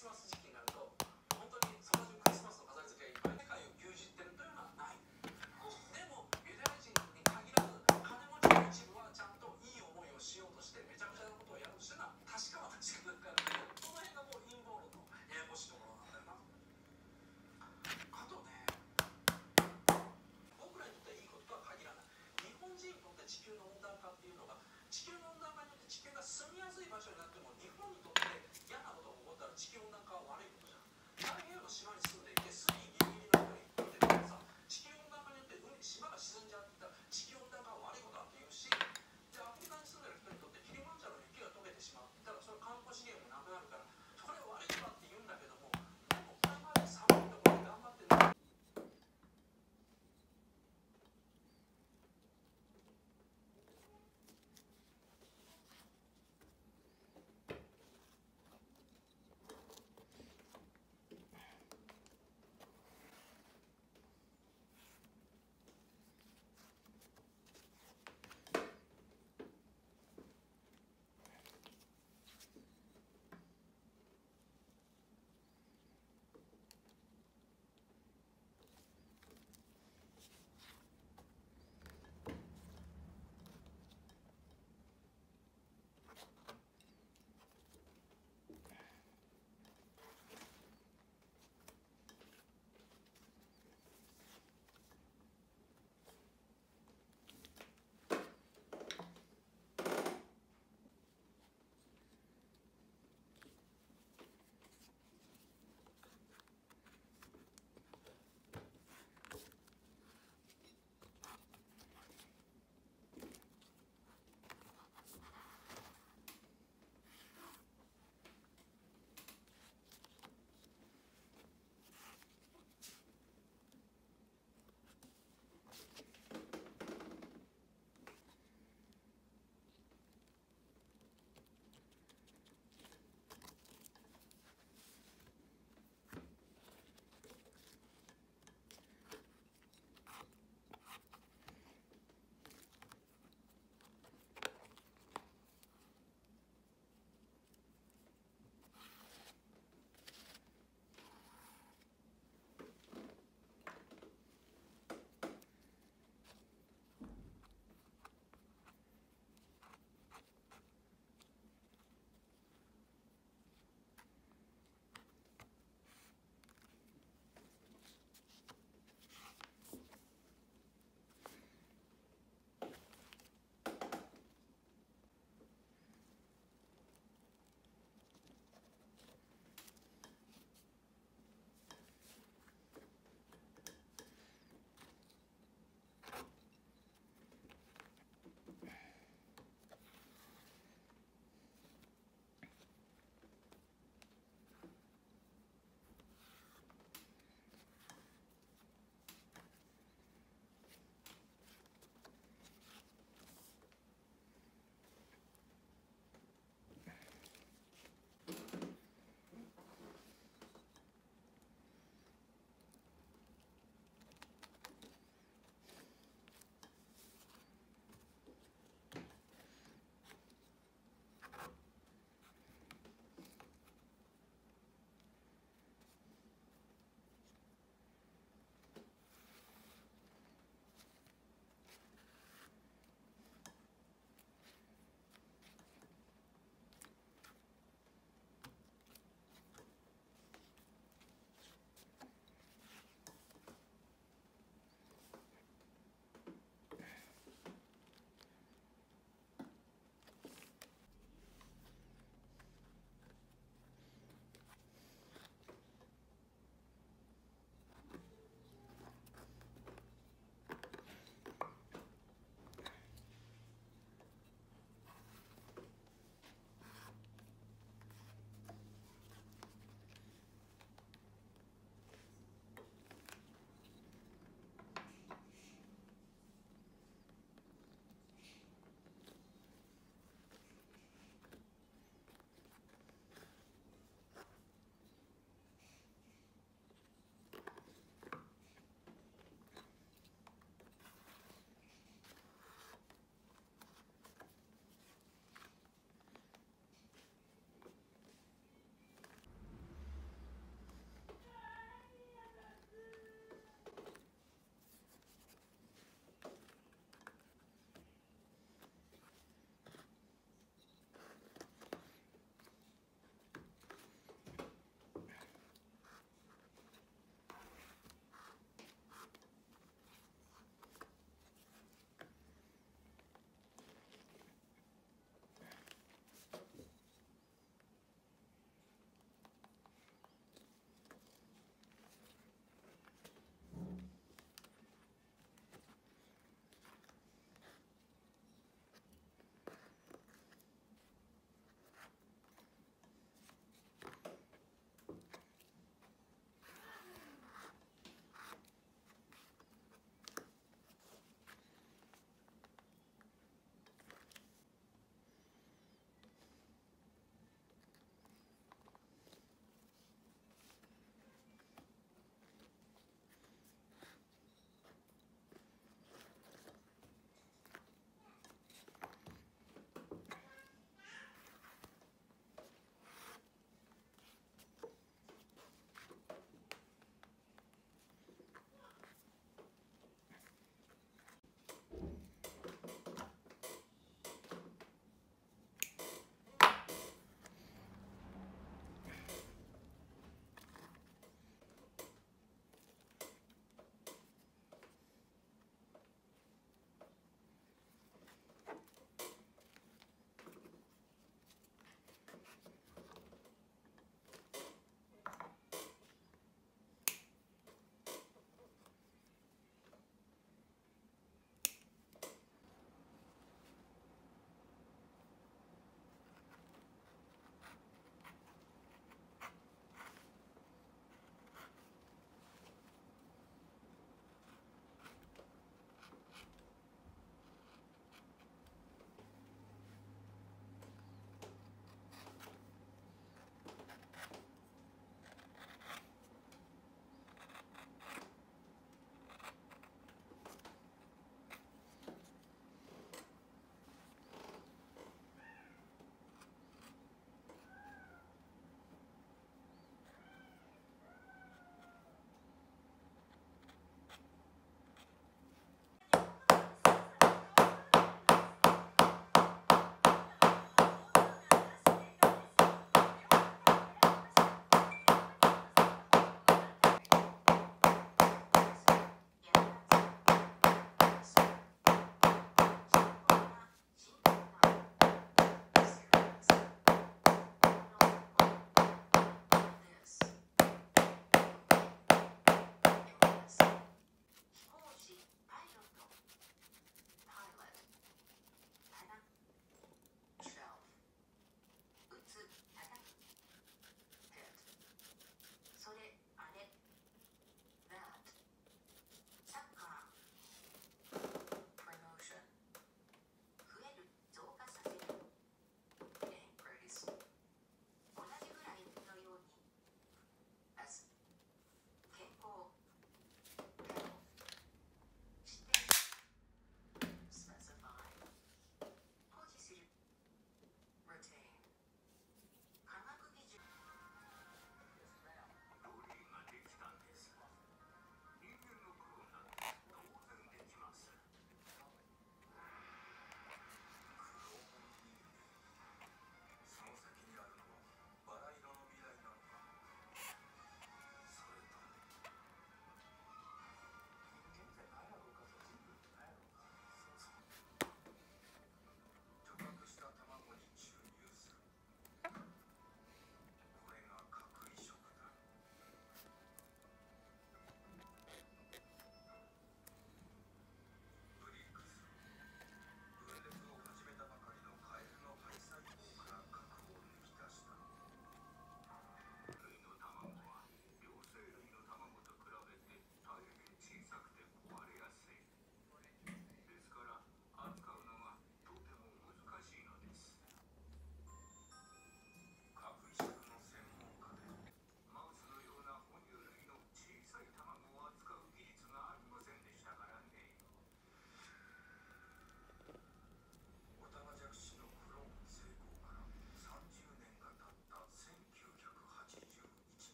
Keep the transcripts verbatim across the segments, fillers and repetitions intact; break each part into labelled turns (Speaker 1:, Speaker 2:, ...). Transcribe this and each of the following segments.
Speaker 1: スマス時期になると本当にそのクリスマスの飾り付けがいっぱい世界を牛耳ってるというのはない。でもユダヤ人に限らず金持ちの一部はちゃんといい思いをしようとしてめちゃくちゃなことをやるとしてるのは確かは確かだから、この辺がもう陰謀論のややこしいところなんだよな。あとね、僕らにとっていいこととは限らない。日本人にとって地球の温暖化っていうのが、地球の温暖化によって地球が住みやすい場所になっても日本にとって嫌なことが起こったら地球温暖化は悪いことじゃん。太平洋の島に住んでいて水位ギリギリの人に言ってもさ、地球温暖化によって海島が沈んじゃってたら地球温暖化は悪いことだって言うし、じゃあアフリカに住んでる人にとってキリマンジャロの雪が溶けてしまったらそれ観光資源もなくなるからそれは悪いことだって言うんだけども、でもこれまで寒いところで頑張ってる。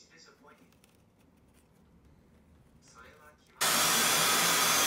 Speaker 1: is disappointing. それは決まった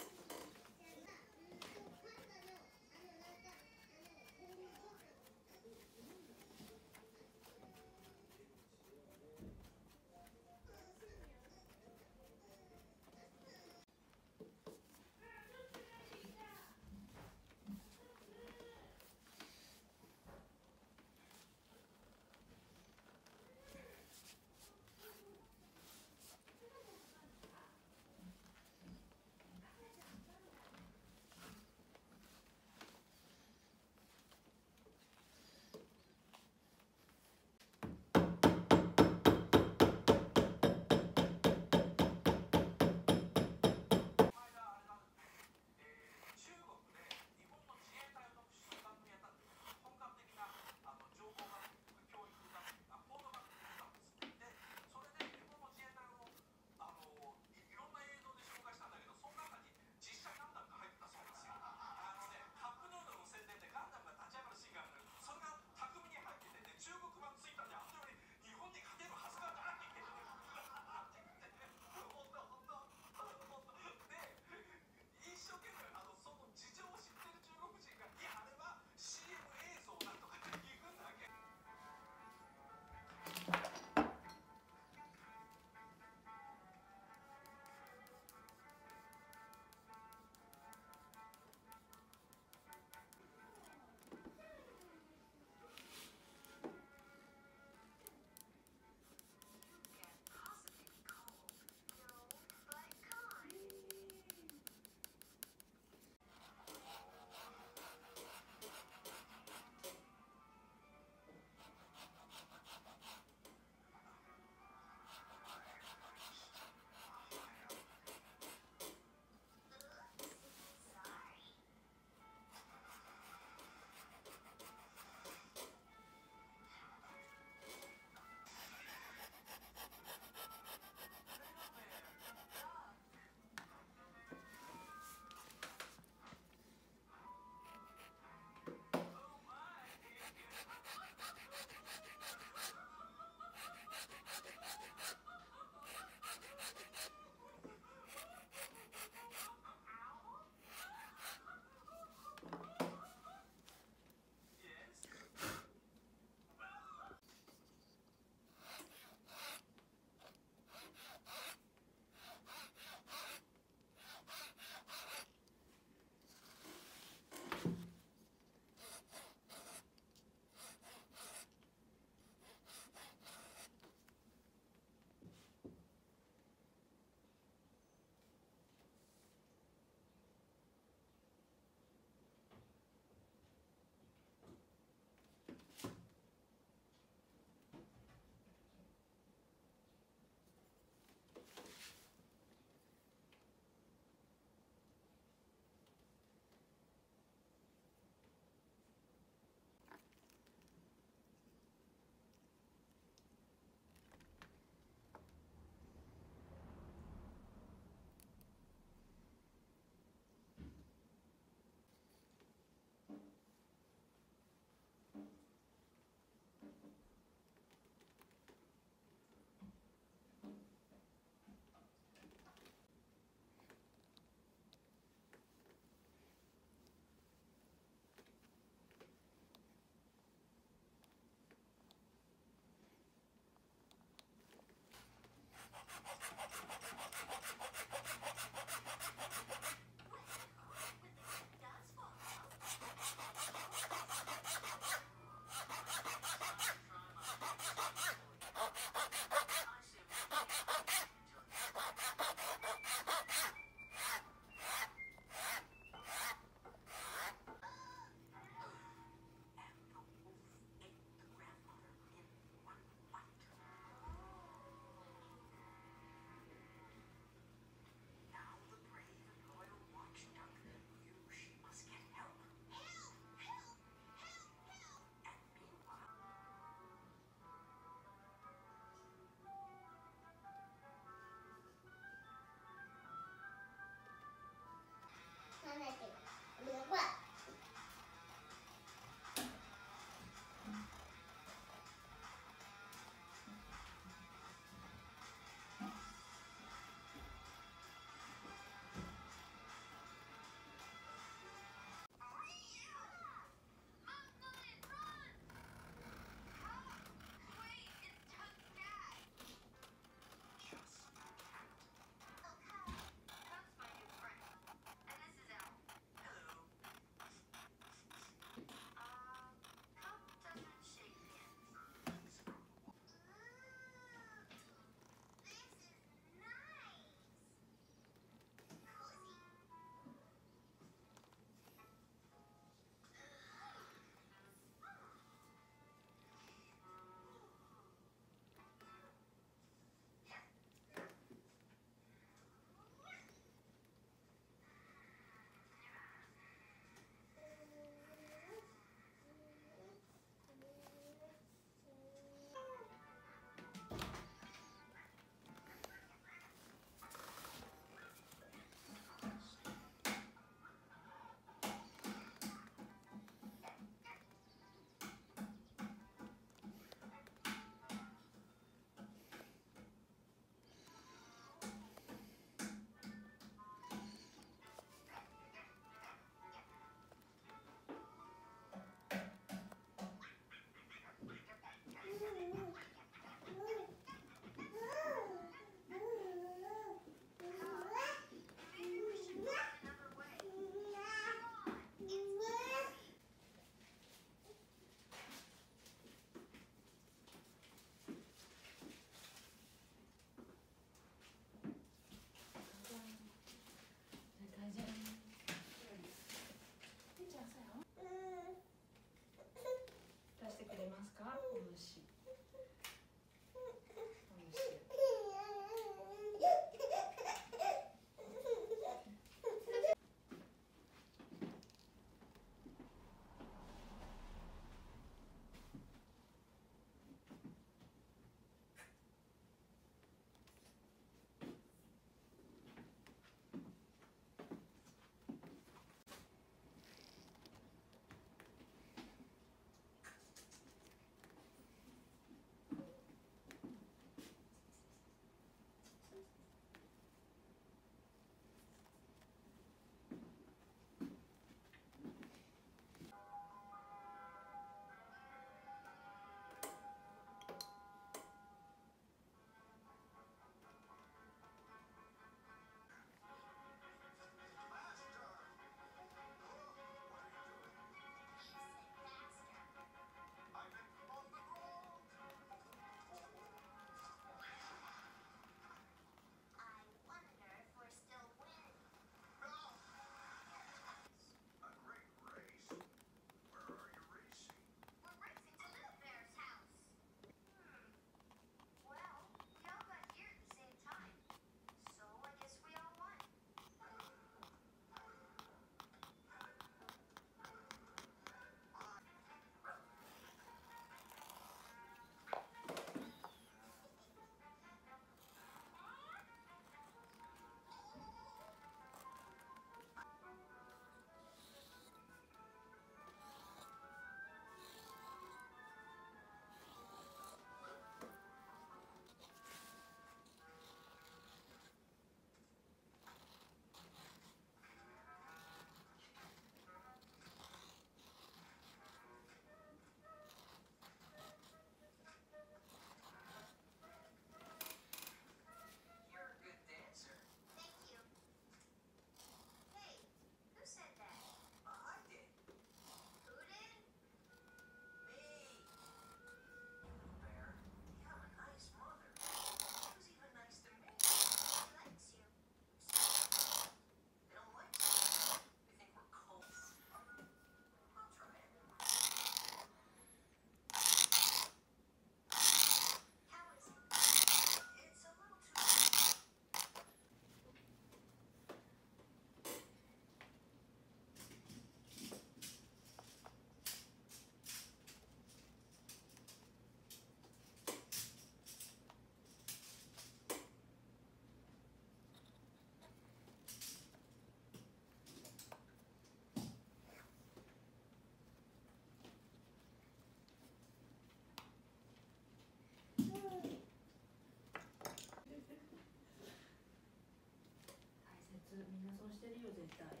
Speaker 2: たい。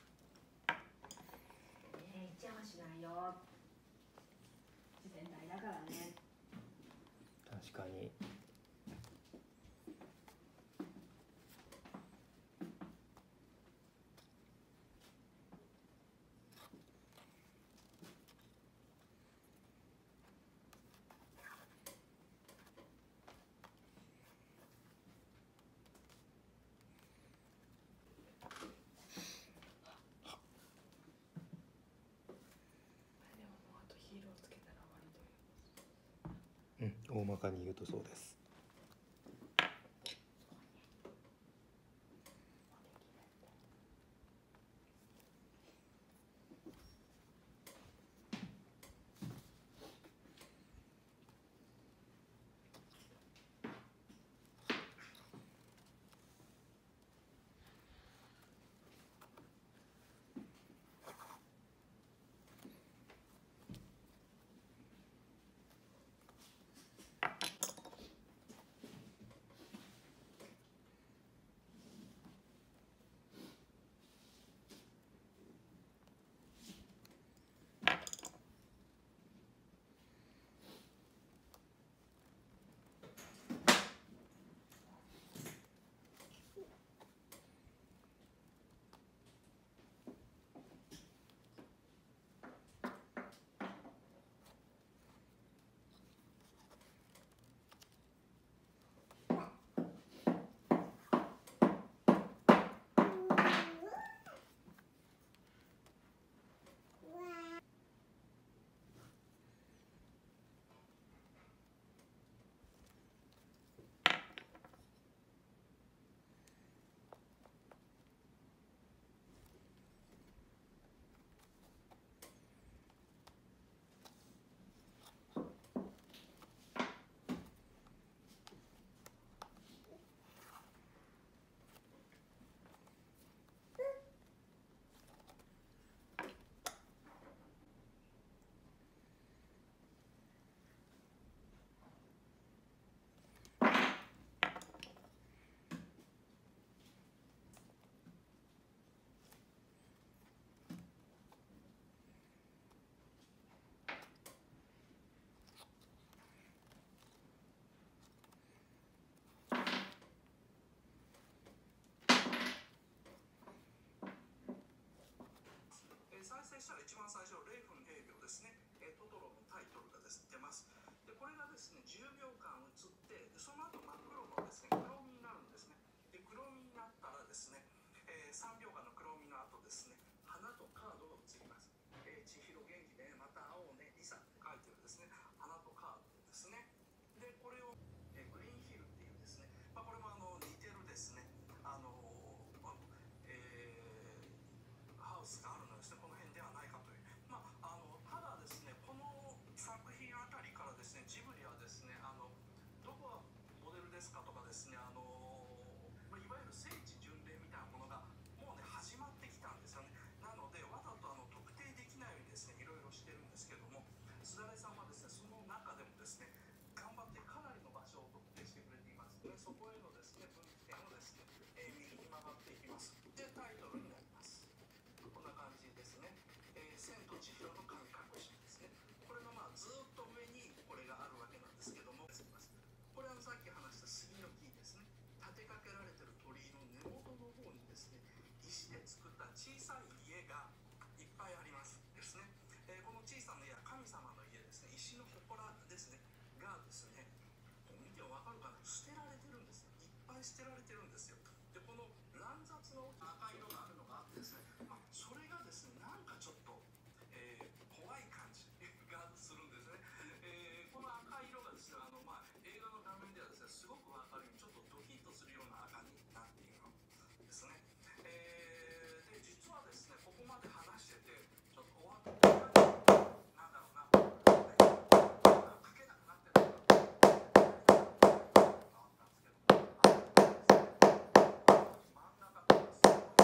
Speaker 2: えー、一山しないよ。自然体だからね。
Speaker 3: 確かに。うん、大まかに言うとそうです。
Speaker 1: 再生したら一番最初れいふんれいびょうですね、えー、トトロのタイトルがです出ます。でこれがですねじゅうびょうかん映って、でその後真っ黒のですね黒みになるんですね。で黒みになったらですね、えー、さんびょうかんの黒みの後ですね、花とカードが映ります。えー、千尋元気で、ね、また会おうねリサって書いてるですね花とカードですね。でこれを、えー、グリーンヒルっていうですね、まあ、これもあの似てるですねあのーえー、ハウスがあるのですね、この辺ではないかという。まあ、あのただですねこの作品あたりからですねジブリはですねあのどこがモデルですかとかですねあの、まあ、いわゆる聖地巡礼みたいなものがもうね始まってきたんですよね。なのでわざとあの特定できないようにですねいろいろしてるんですけども、すだれさんはですねその中でもですね頑張ってかなりの場所を特定してくれていますので、そこへのですね分岐点をですね、えー、右に曲がっていきます。でタイトルになります。こんな感じですね。えー、千と千尋の神隠しですね。これのまあずっと上にこれがあるわけなんですけども、これはさっき話した杉の木ですね。立てかけられてる鳥居の根元の方にですね、石で作った小さい家がいっぱいありますですね。えー、この小さな家は神様の家ですね。石の祠ですねがですね、こう見てわかるかな、捨てられてるんですね。いっぱい捨てられてるんですよ。でこの乱雑の赤い色があるのがあってですね、まあ、それがですねなんかちょっと、えー、怖い感じがするんですね。えー、この赤い色がですねあの、まあ、映画の画面ではですねすごくわかるようにちょっとドキッとするような赤になっているのですね。えー、で実はですねここまで話しててちょっと終わってなんだろうな、書けなくなってるのがあったんですけども、あの真ん中とかすごい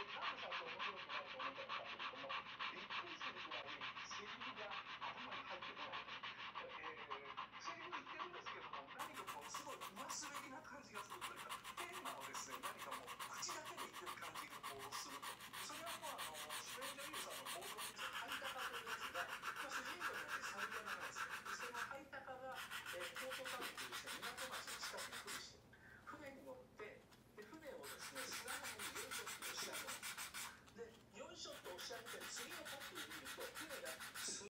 Speaker 1: なんで最初面白くないと思ったのかというと、もうびっくりするぐらいセリフが頭に入ってこない。えー、セリフ言ってるんですけども、何かこうすごい上滑りな感じがするというか、テーマをですね、何かもう口だけで言ってる感じがこうすると。それはもうあの主演女優さんの冒頭にですね、ハイタカというやつが、まあ、主人公になってサルキャナなんですよ。でそのハイタカが、えー、京都産というですね、港町の近くに来るして船に乗って、で船をですね、砂浜によいしょって押し上げます。でよいしょって押し上げて次のカップで見ると船が砂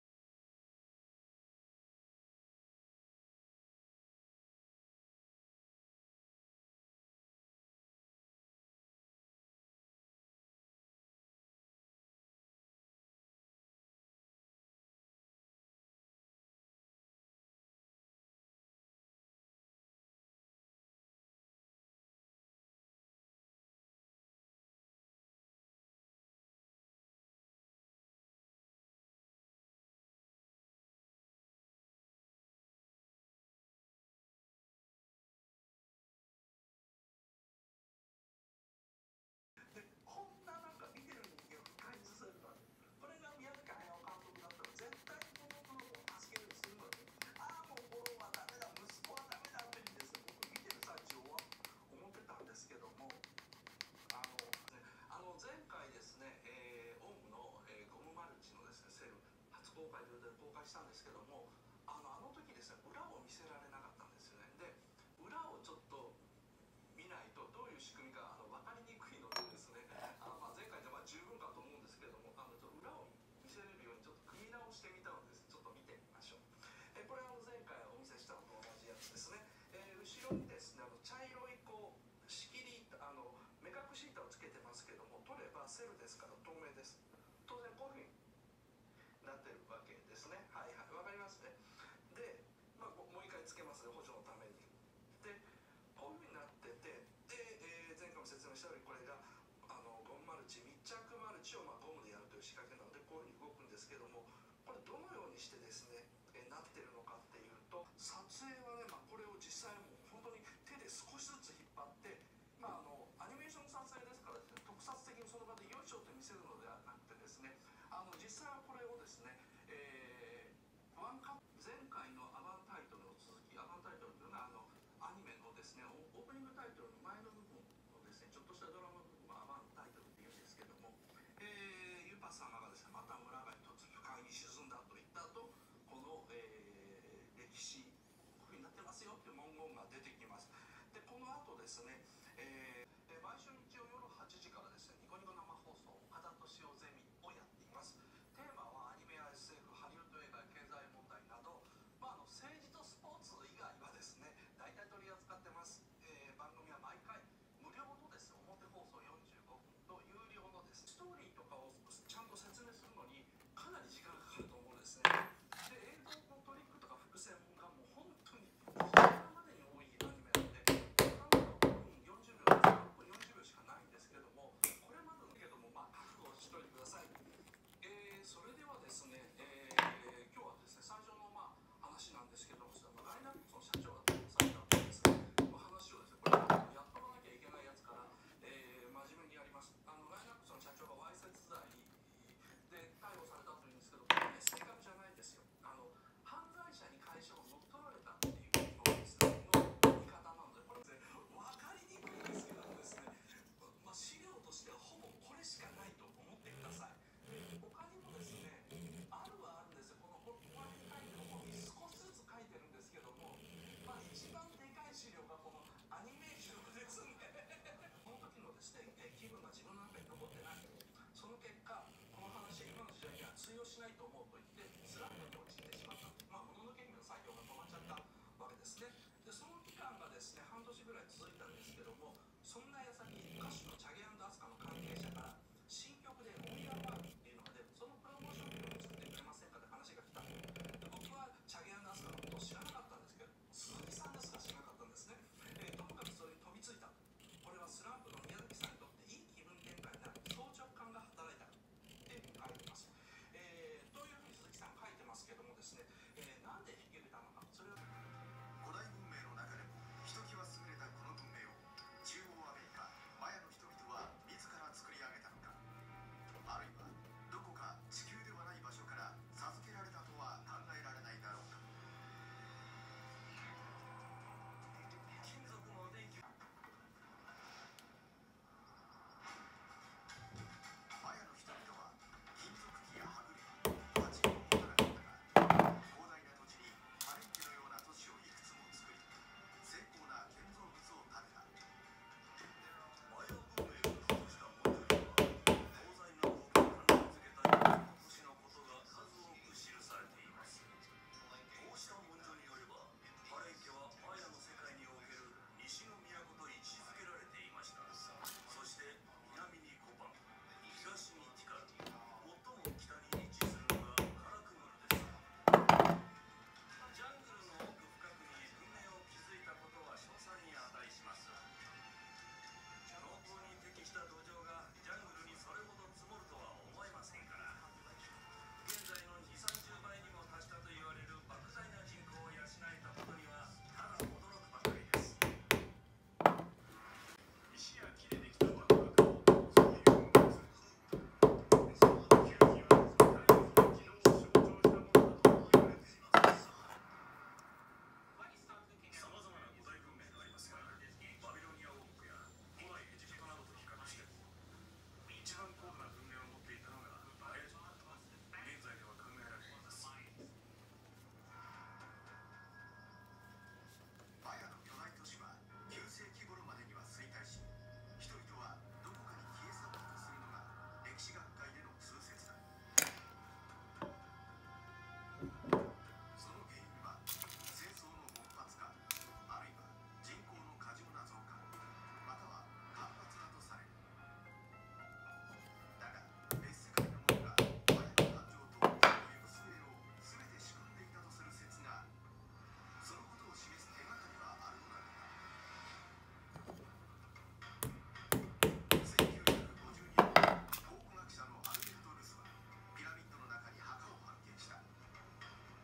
Speaker 1: でこんななんか見てる人間を不快にさせるのは、これが宮崎駿監督だったら絶対にこの子を助けるするのに、ああもう五郎はダメだ、息子はダメだってですね、僕見てる最中は思ってたんですけども、あの、ね、あの前回ですね、えー、オウムの、えー、ゴムマルチのですね、セル初公開ということで公開したんですけども、あのあの時ですね、裏を見せられなかったんですよね。で裏をちょっと見ないとどういう仕組みかあの分かりにくいのでですね、あの、まあ、前回でまあ十分かと思うんですけども、あのちょっと裏を見せれるようにちょっと組み直してみたのです。ちょっと見てみましょう。えこれはあの前回お見せしたのと同じやつですね。えー、後ろにですね、あの茶色いこう仕切り、あの目隠し板をつけてますけども、取ればセルですから透明です。当然こういうふうになってるわけですね。はいはい、わかりますね。で、まあ、もう一回つけますね、補助のために。でこういうふうになってて、で、えー前回も説明したように、これがあのゴムマルチ、密着マルチをまあゴムでやるという仕掛けなので、こういうふうに動くんですけども、これどのようにしてですね、えーなってるのかっていうと、撮影はね、まあ、これを実際もう本当に手で少しずつ引っ張って、まあ、あのアニメーションの撮影ですからですね、特撮的にその場でよいしょって見せるのではなくてですね、あの実際はこれをですね、えーワンカップ、前回のアバンタイトルの続き、アバンタイトルというのはあのアニメのですね、オープニングタイトルの前の部分のですね、ちょっとしたドラマの部分はアバンタイトルっていうんですけども、えー、ユパ様がですね、また村が一つ深海に沈んだと言った後、この、えー、歴史こういうふうになってますよっていう文言が出てきます。でこの後ですね、えー、毎週日曜夜はちじからですね、ニコニコ生放送岡田敏夫ゼミをやっています。テーマはアニメや エスエフ、ハリウッド映画や経済問題など、まあ、あの政治とスポーツ以外はですね、大体取り扱ってます。えー番組は毎回無料のですね、表放送よんじゅうごふんと有料のですね、ストーリーとかをちゃんと説明するのにかなり時間がかかると思うんですね。で映像のトリックとか伏線がもう本当に今までに多いアニメなので、ごふんよんじゅうびょう、ごふんよんじゅうびょうしかないんですけども、これまでのけども、まあ覚悟しといてください。えー、それではですね、えー、今日はですね、最初のまあ話なんですけども、ライナックスの社長が逮捕されたんですね、まあ、話をですね、これやっとかなきゃいけないやつから、えー、真面目にやります。あのライナックスの社長がわいせつ罪で逮捕されたというんですけど、これね、正確じゃないんですよ。あの犯罪者に会社を乗っ取られたっていうのですね、の言い方なので、これですね、分かりにくいんですけどもですね、まあ、資料としてはほぼこれしかないと思ってください。他にもですね、あるはあるんですよ。このここら辺書いてる方に少しずつ書いてるんですけども、まあ一番でかい資料がこのアニメーションですね。この時のですね、え気分が自分の中に残ってない。その結果、この話は今の時代には通用しないと思うと言ってスランプに陥ってしまった。まあもののけ姫の作業が止まっちゃったわけですね。でその期間がですね、半年ぐらい続いたんですけども、そんな矢先、歌手のチャゲアスカの関係者から新曲で「オンヤーワールド」っていうのが出る、そのプロモーションビデオを作ってくれませんかって話が来た。で僕はチャゲアスカのことを知らなかったんですけど、鈴木さんですら知らなかったんですね。えーともかくそれに飛びついた。これはスランプの宮崎さんにとっていい気分転換になる、装着感が働いたっていうふうに書いてます。えー、というふうに鈴木さん書いてますけどもですね、えー、なんで引き受けたのか、それは
Speaker 4: 古代文明の中でもひときわ優れたこの文明を中央アメリカマその原因は戦争の勃発か、あるいは人口の過剰な増加、または干ばつだとされる。だが別世界の者がマヤの誕生と天の行く末を全て仕組んでいたとする説がある。そのことを示す手がかりはあるのだろうか。せんきゅうひゃくごじゅうにねん、考古学者のアルベルト・ルスはピラミッドの中に墓を発見した。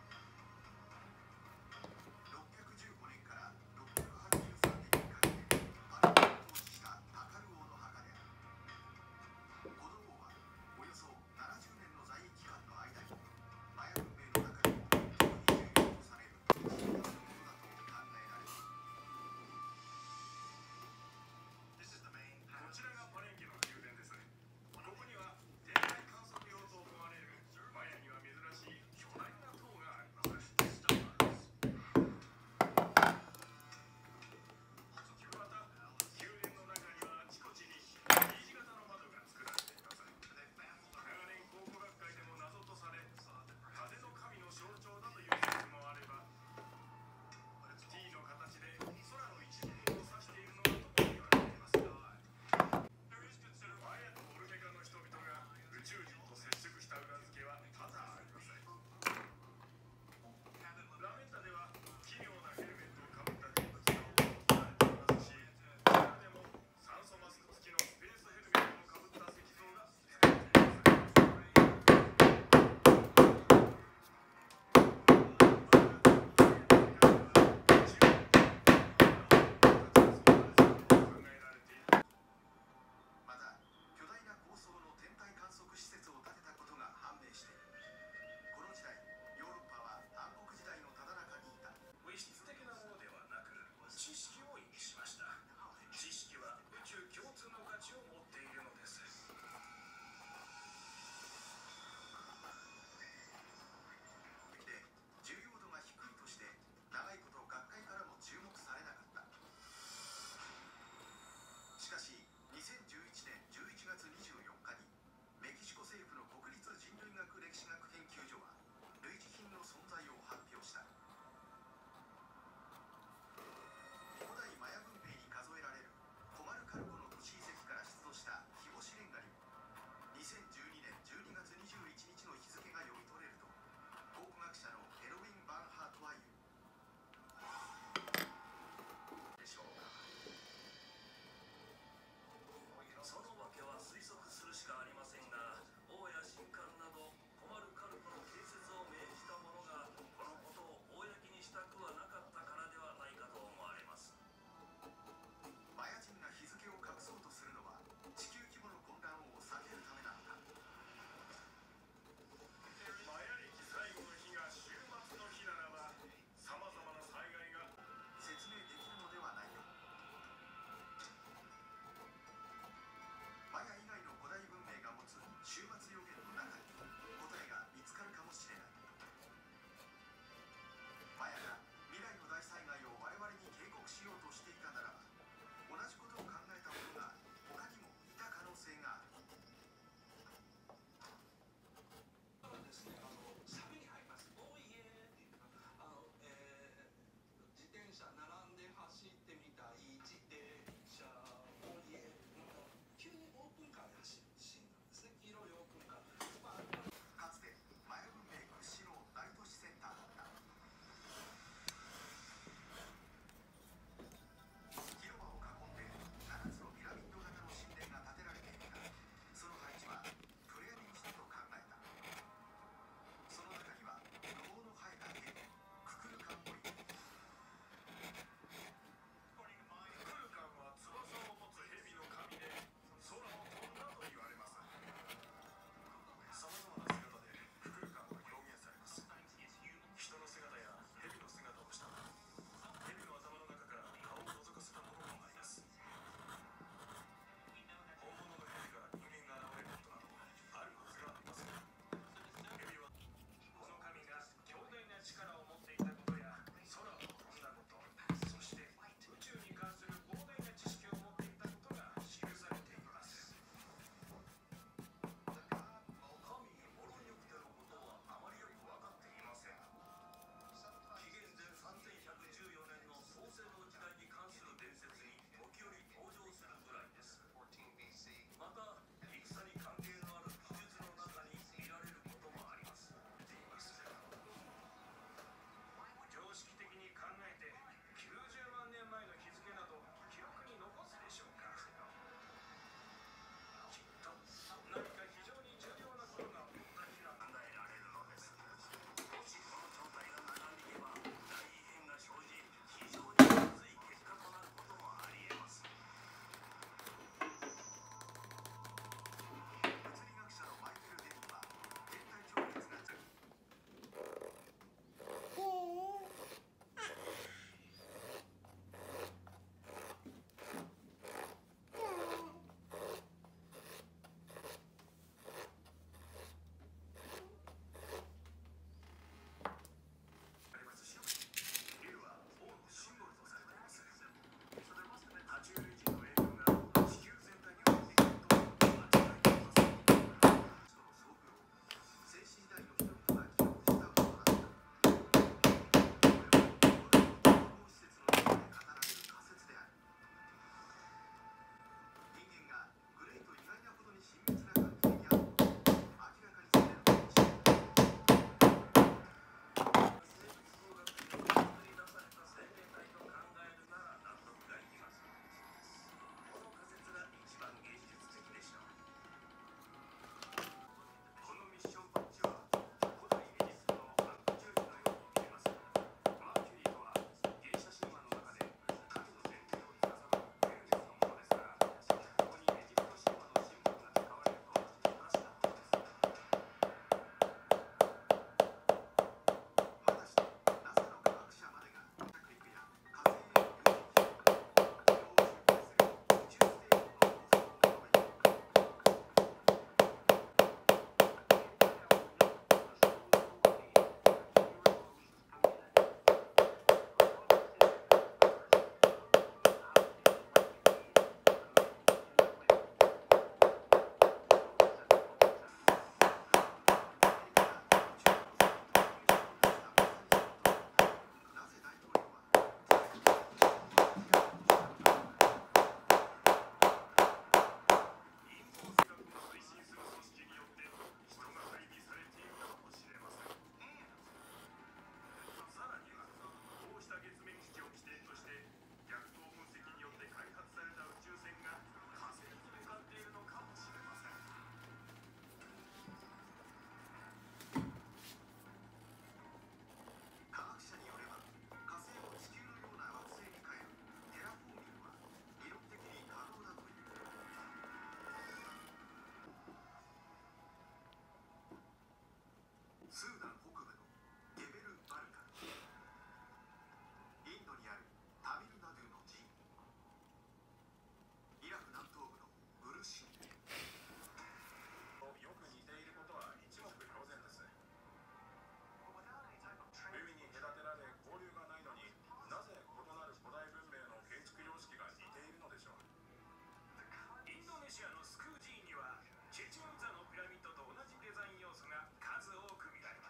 Speaker 4: シアのスクージーにはチェチェンザのピラミッドと同じデザイン要素が数多く見られます。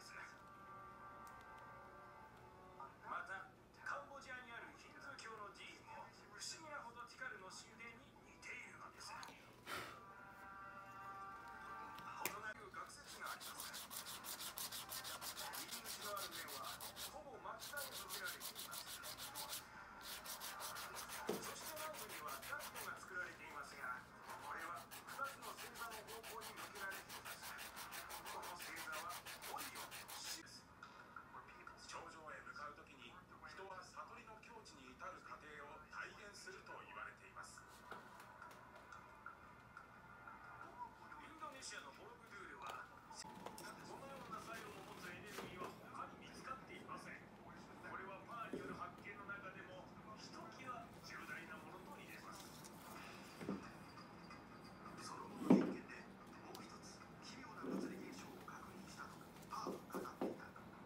Speaker 4: またカンボジアにあるヒンズー教の寺院も不思議なほどティカルの神殿に似ているのです。異なる学説があります。入り口のある面はほぼ真っ赤に埋められています。そして内部にはダクトが作られていますが、これはふたつの星座の方向に向けられています。この星座はオリオン、シリウス。頂上へ向かうときに人は悟りの境地に至る過程を体現すると言われています。インドネシアのボロブドゥールはこのような作用を持つエネルギーは他に見つかっていません。これはパーによる発見の中でもひときわ重大なものと言えます。その後の実験でもう一つ奇妙な物理現象を確認したとパーは語っていた。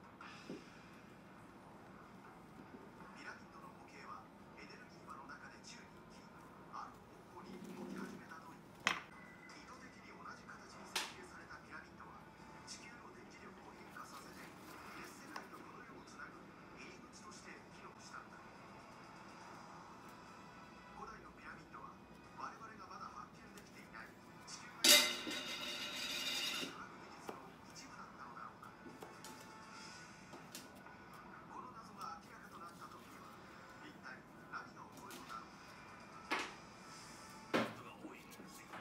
Speaker 4: ピラミッドの模型はエネルギー場の中で宙に浮き、ある方向に動き始めたという。意図的に同じ形に設計されたピラミッドは地球の電磁力を変化させて別世界とこの世をつなぐ入り口として機能したんだ。古代のピラミッドは我々がまだ発見できていない地球外の科学技術の一部だったのだろうか。この謎が明らかとなった時には一体何が起こるのだろう。人が多いのですよ。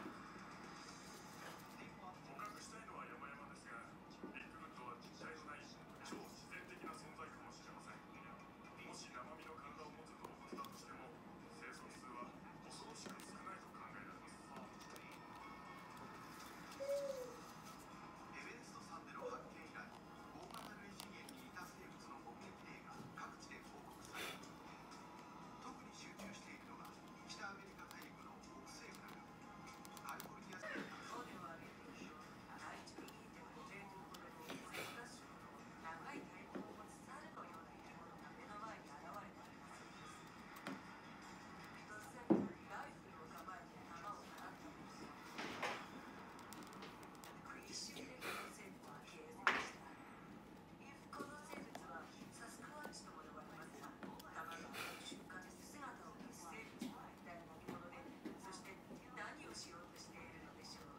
Speaker 4: 捕獲したいのは山々ですが、ビッグフットは実体のない超自然的な存在かもしれません。もし生身の体を持つ動物だとしても生息数は恐ろしく少ないと考えられます。エベレスト山での発見以来、大型類人猿に似た生物の目撃例が各地で報告され、特に集中しているのが北アメリカ大陸の北西部、カリフォルニア州。
Speaker 5: そうではありません。大地にいてごメートルほどのゼブラ種の長い体毛を持つ猿のような生き物が目の前に現れたりするんです。突然、ライフルを構えて弾を放ったのです。一瞬でこの生物は消え失せました。この生物はサスクワッチとも呼ばれますが、弾が放る瞬間姿を消す生物は一体何者で、そして何をしようとしているのでしょう。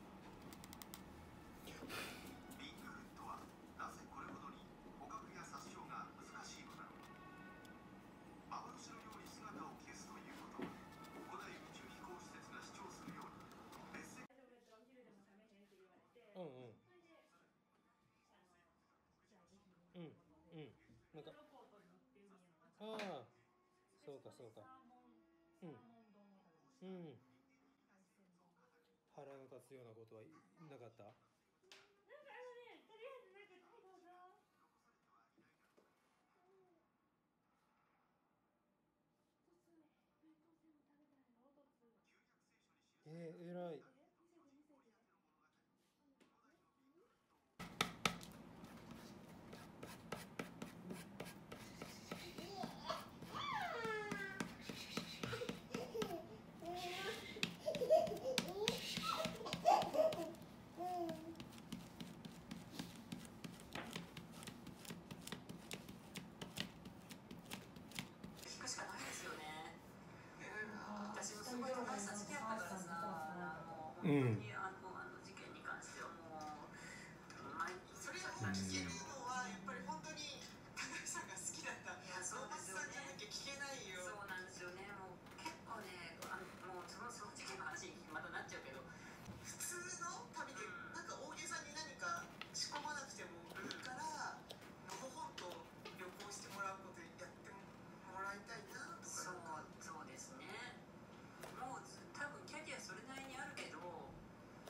Speaker 4: ビッグフットはなぜこれほどに捕獲や殺傷が難しいのだろう。幻のように姿を消すということは、古代宇宙飛行施設が主張するように別世界
Speaker 2: 大丈夫だったらお昼でも食べへんって言われて、
Speaker 3: うんうん
Speaker 2: それであのじゃあぜひ
Speaker 3: うんうんなんか
Speaker 2: ロコートに行って海の中
Speaker 3: ああそうかそうか
Speaker 2: サーモン
Speaker 3: うん
Speaker 2: サーモン丼を食べました。
Speaker 3: うん
Speaker 2: 海鮮丼。
Speaker 3: 腹の立つようなことはいなかった。
Speaker 2: なんかあのね、とりあえずなんかはいどうぞ。一つ目、弁当全部食べたんだ。おとつ。
Speaker 3: えー、えらい。
Speaker 2: 見せて見せて。
Speaker 5: 聞くしかないですよね。私もすごい高橋さん好きやったからさ、あの本当にあのあの事件に関してはもう毎日
Speaker 6: それを聞けるのはやっぱり本当に高橋さんが好きだった。
Speaker 5: いやそうですよ
Speaker 6: さんじゃな
Speaker 5: ね。
Speaker 6: きゃ聞けないよ。
Speaker 5: そうなんですよね。もう結構ね、あのもうそのその事件の話にまたなっちゃうけど、
Speaker 6: 普通の旅でなんか大げさに何か仕込まなくてもいいからのほほんと旅行してもらうことやってもらいたいなと
Speaker 5: そう
Speaker 6: か。
Speaker 5: そうですね。もう多分キャリアそれなりにあるけど、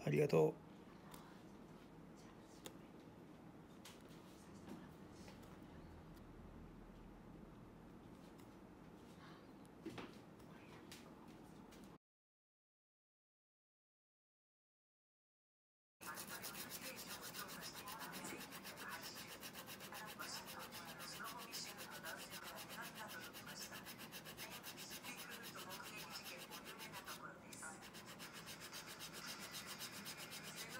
Speaker 3: ありがとう。
Speaker 5: ビッグフット目撃事件も有名なところです。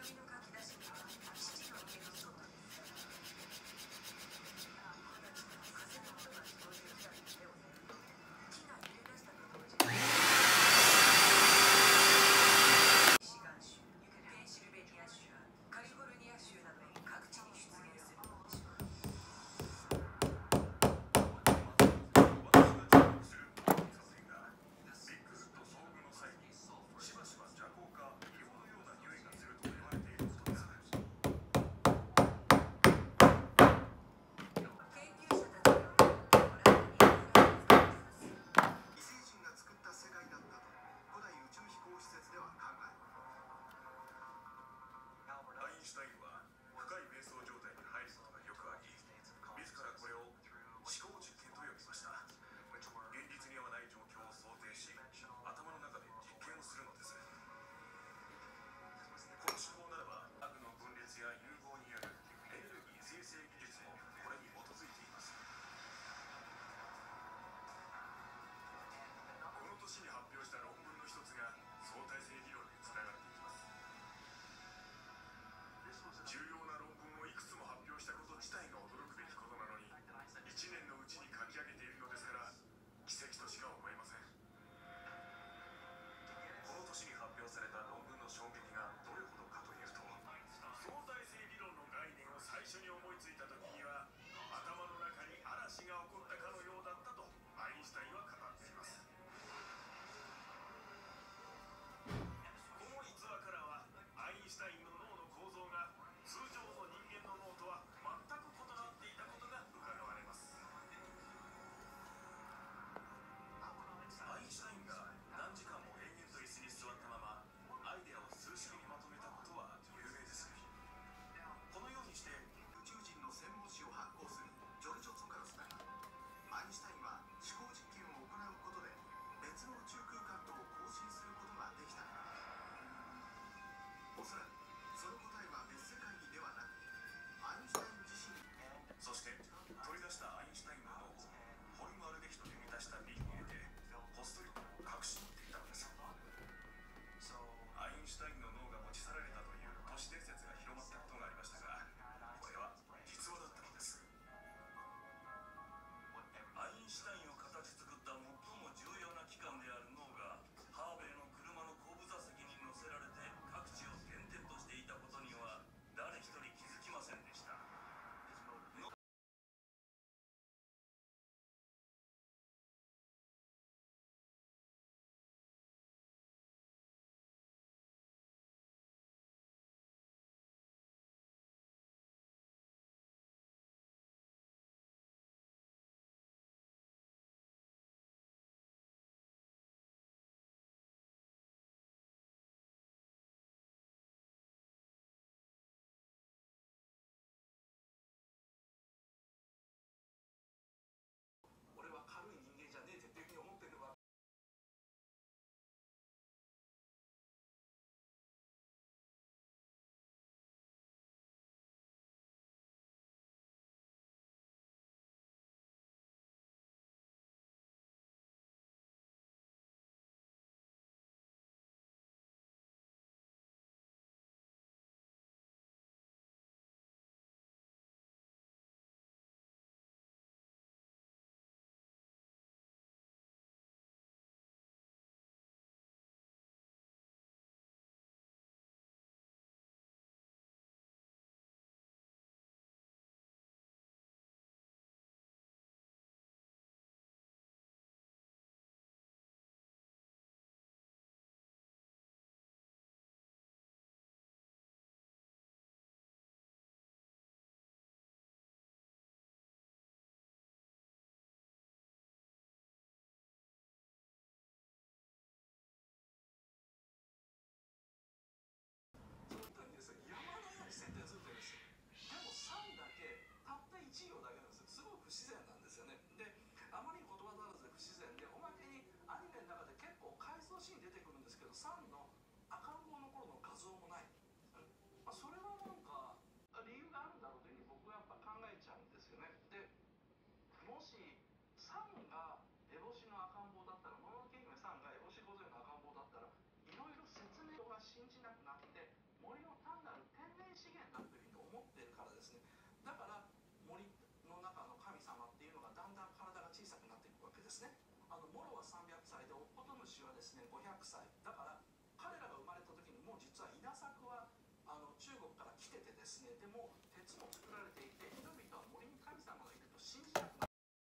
Speaker 1: どさんの赤ん坊の頃の画像もない、まあ、それはなんか理由があるんだろうというふうに僕はやっぱ考えちゃうんですよね。でもしさんが烏帽子の赤ん坊だったら、もののけ姫さんが烏帽子御前の赤ん坊だったら、いろいろ説明が信じなくなって森の単なる天然資源だというふうに思ってるからですね。だから森の中の神様っていうのがだんだん体が小さくなっていくわけですね。あのモロはさんびゃくさいでオッコト主はですねごひゃくさいだから、彼らが生まれた時にもう実は稲作はあの中国から来ててですね、でも鉄も作られていて、人々は森に神様がいると信じなくなって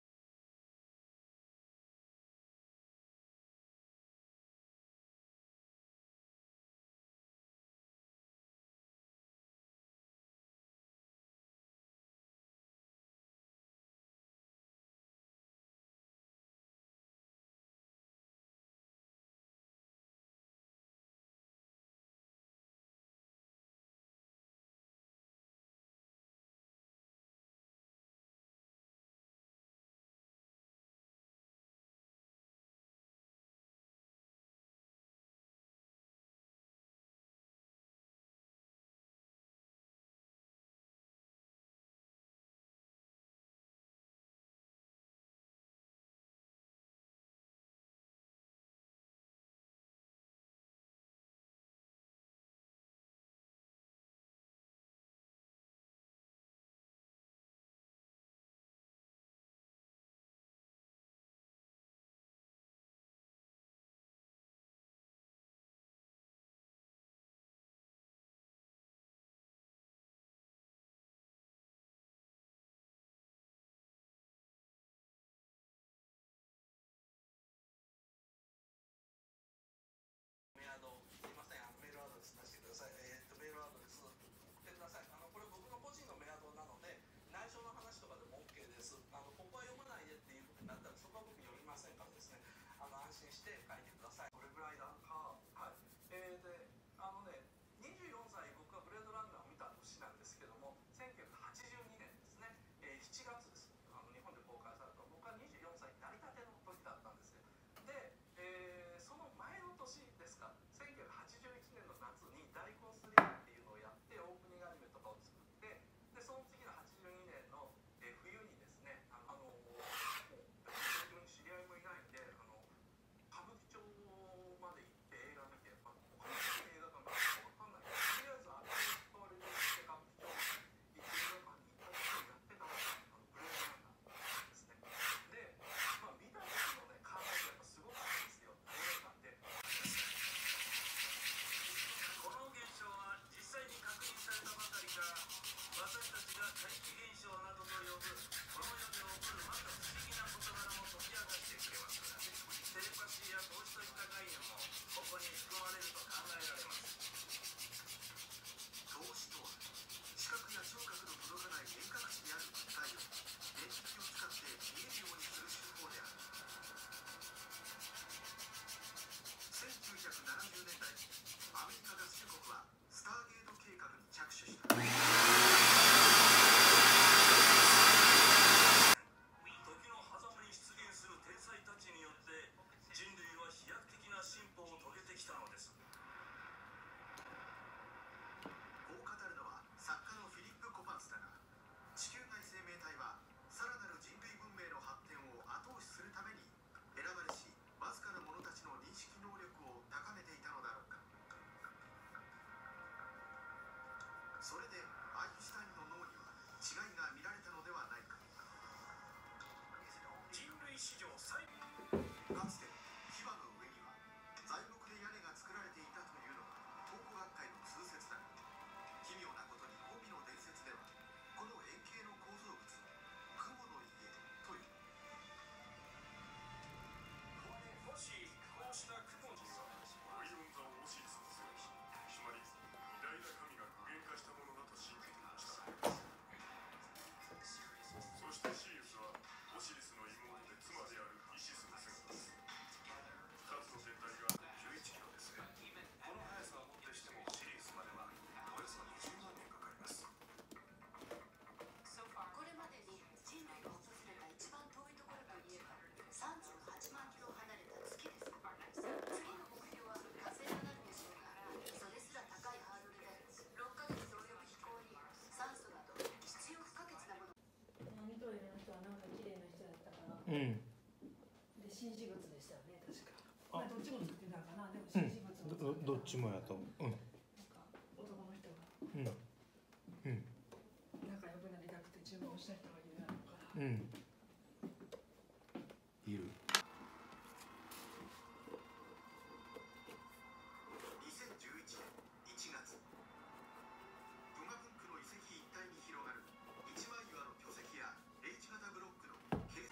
Speaker 1: メアド、すいません、あのメールアドレス出してください。えー、っとメールアドレス送ってください。あのこれ僕の個人のメアドなので、内緒の話とかでも OK です。あのここは読まないでっていうことになったら、そこは僕読みませんからですね、あの安心して書いてください。これぐらいだか、はい。えー、で、あのね、にじゅうよんさい僕はブレードランナーを見た年なんですけども、せんきゅうひゃくはちじゅうにねんですね、えー、しちがつです。あの日本で公開された。僕はにじゅうよんさいになりたての時だったんですよ。で、えー、その前の年ですか、せんきゅうひゃくはちじゅういちねんの夏に大根スリーっていうのをやってオープニングアニメとかを作って、でその次のはちじゅうにねんの、えー、冬にですね、あの、あのもう東京に知り合いもいないんで、あの歌舞伎町まで行って映画見て、まあ、他の映画館見て分かんないけど、とりあえずあれに使われて歌舞伎町に行って映画館に行ったことをやってたのがあのブレードランナーですね。で、まあ見た時のね感覚がやっぱすごかったんですよ、映画館で。この現象は実際に確認されたばかりか、私たちが怪奇現象などと呼ぶこの世で起こるまか不思議な事柄も解き明かしてくれます。テレパシーや透視といった概念もここに含まれると考えられます。
Speaker 4: 透視とは視覚や聴覚の届かない遠隔地にある物体を電気を使って見えるようにする手法である。せんきゅうひゃくななじゅうねんだい、アメリカ合衆国はスターゲート計画に着手した。
Speaker 1: 時の狭間に出現する天才たちによって人類は飛躍的な進歩を遂げてきたのです。
Speaker 4: こう語るのは作家のフィリップ・コパンスだが、地球外生命体はさらなる人類文明の発展を後押しするために選ばれしわずかな者たちの認識能力を高めていたのだろうか。それでアインシュタインの脳には違いが見られたのではないか。
Speaker 1: 人類史上最
Speaker 4: かつて牙の上には材木で屋根が作られていたというのが考古学会の通説だが、奇妙なことにホビの伝説ではこの円形の構造物を雲の家という。
Speaker 1: もしこうした雲の
Speaker 7: オイロン座オシリスの数奇、つまり偉大な神が具現化したものだと信じていました。そしてシリウスはオシリスの妹で妻であるイシ
Speaker 3: うん
Speaker 2: で新事物でしたよね確か。
Speaker 3: あ
Speaker 2: まあどっちも作ってたかな。でも
Speaker 3: うん
Speaker 2: 新事物を
Speaker 3: どどっちもやと思う。うん
Speaker 2: なんか男の人が
Speaker 3: うんうん
Speaker 2: 仲良くなりたくて注文した人がいるやろうから。
Speaker 3: うんいる。
Speaker 4: にせんじゅういちねんいちがつ、トガブンクの遺跡一帯に広がる一枚岩の巨石や H 型ブロックの形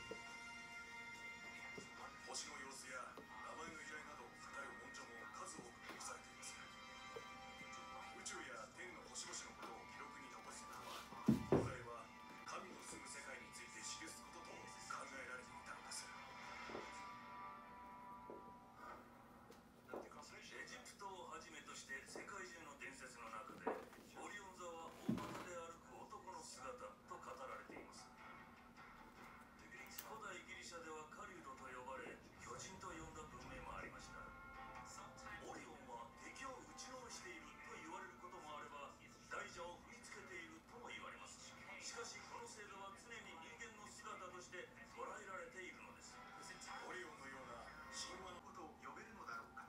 Speaker 7: 星の様子や名前の由来などを語る文書も数多く残されています。宇宙や天の星々のことを記録に残すことは、古来は神の住む世界について記すことと考えられていたのです。エジプトをはじめとして世界中の伝説の中で、オリオン座は大股で歩く男の姿と語られています。古代ギリシャでは狩人と呼ばれ、巨人と呼んだ文明もありました。オリオンは敵を打ちのめしていると言われることもあれば、大蛇を踏みつけているとも言われます。しかしこの星座は常に人間の姿として捉えられているのです。オリオンのような神話の
Speaker 4: ことを呼べるのだろうか。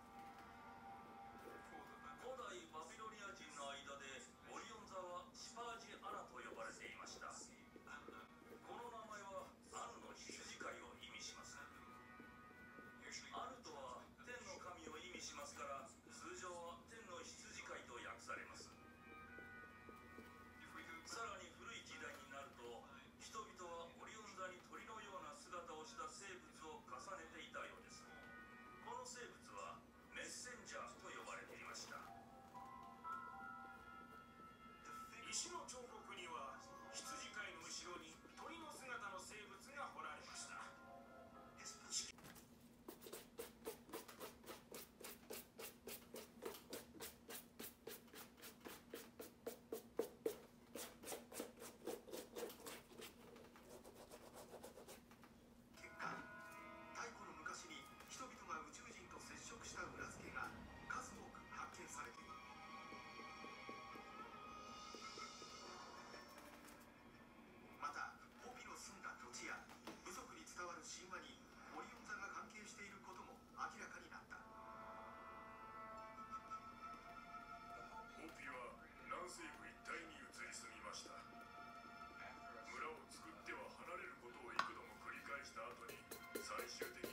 Speaker 7: 古代バビロニア人の間でオリオン座はシパージアナと呼ばれていました。この名前はアヌの羊飼いを意味します。アヌとは天の神を意味しますから、通常は天の羊飼いと訳されます。さらに古い時代になると、人々はオリオン座に鳥のような姿をした生物を重ねていたようです。この生物はメッセンジャーと呼ばれていました。石の彫刻には羊飼いの後ろに鳥の姿の生物が彫られました。
Speaker 4: 結果、太古の昔に人々が宇宙人と接触した裏付けが数多く発見されている。また、ポピの住んだ土地や部族に伝わる神話にオリオン座が関係していることも明らかになった。
Speaker 7: ホピは南西部一帯に移り住みました。村を作っては離れることを幾度も繰り返した後に、最終的